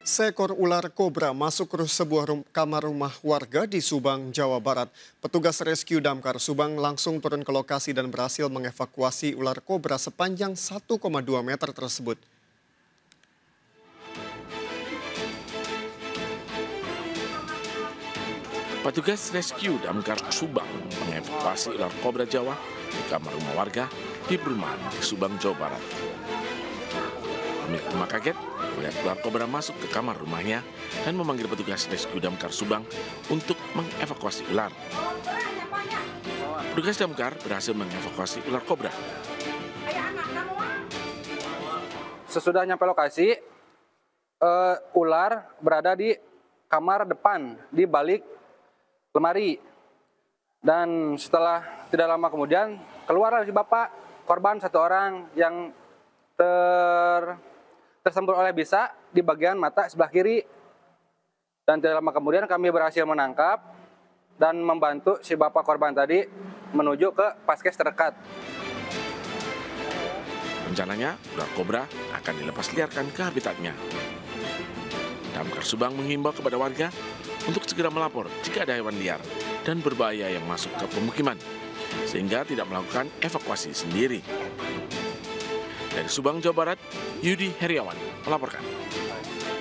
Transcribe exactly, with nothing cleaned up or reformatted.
Seekor ular kobra masuk ke sebuah rum- kamar rumah warga di Subang, Jawa Barat. Petugas rescue damkar Subang langsung turun ke lokasi dan berhasil mengevakuasi ular kobra sepanjang satu koma dua meter tersebut. Petugas rescue damkar Subang mengevakuasi ular kobra Jawa di kamar rumah warga di perumahan di Subang, Jawa Barat. Pemilik rumah kaget melihat ular kobra masuk ke kamar rumahnya dan memanggil petugas rescue damkar Subang untuk mengevakuasi ular. Petugas damkar berhasil mengevakuasi ular kobra. Sesudah nyampe lokasi, uh, ular berada di kamar depan, di balik lemari. Dan setelah tidak lama kemudian, keluarlah si bapak korban satu orang yang ter tersembur oleh bisa di bagian mata sebelah kiri. Dan tidak lama kemudian kami berhasil menangkap dan membantu si bapak korban tadi menuju ke paskes terdekat. Rencananya, ular kobra akan dilepas liarkan ke habitatnya. Damkar Subang menghimbau kepada warga untuk segera melapor jika ada hewan liar dan berbahaya yang masuk ke pemukiman, sehingga tidak melakukan evakuasi sendiri. Dari Subang, Jawa Barat, Yudi Heriawan melaporkan.